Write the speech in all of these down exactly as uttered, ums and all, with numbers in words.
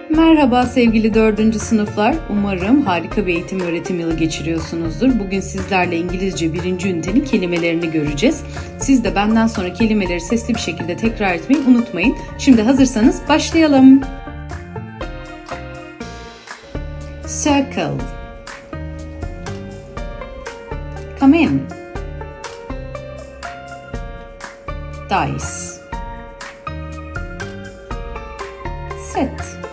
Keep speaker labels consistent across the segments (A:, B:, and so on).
A: Merhaba sevgili dördüncü sınıflar. Umarım harika bir eğitim öğretim yılı geçiriyorsunuzdur. Bugün sizlerle İngilizce birinci ünitenin kelimelerini göreceğiz. Siz de benden sonra kelimeleri sesli bir şekilde tekrar etmeyi unutmayın. Şimdi hazırsanız başlayalım. Circle. Come in. Dice. Sit.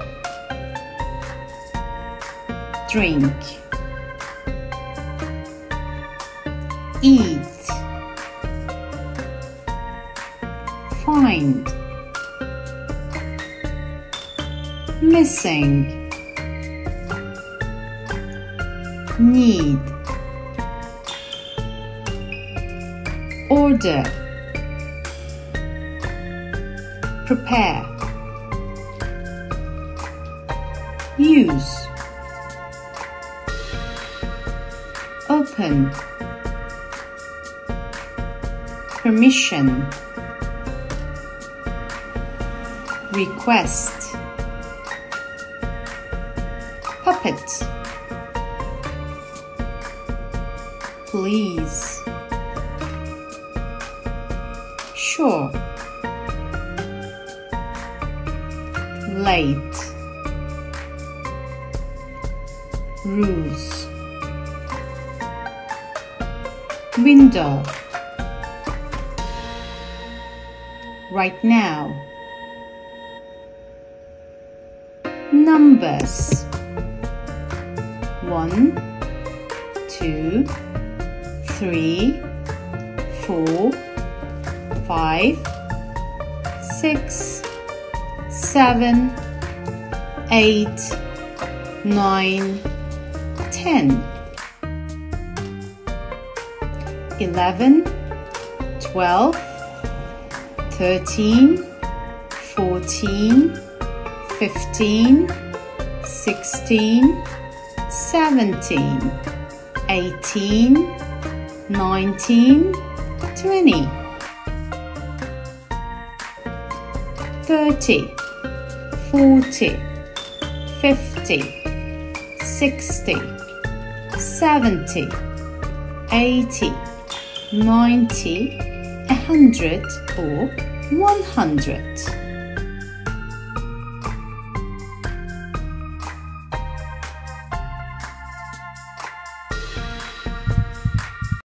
A: Drink. Eat. Find. Missing. Need. Order. Prepare. Use. Open. Permission. Request. Puppet. Please. Sure. Late. Rules. Window. Right now. Numbers. One, two, three, four, five, six, seven, eight, nine, ten. Eleven, twelve, thirteen, fourteen, fifteen, sixteen, seventeen, eighteen, nineteen, twenty, thirty, forty, fifty, sixty, seventy, eighty, ninety, a hundred or one hundred.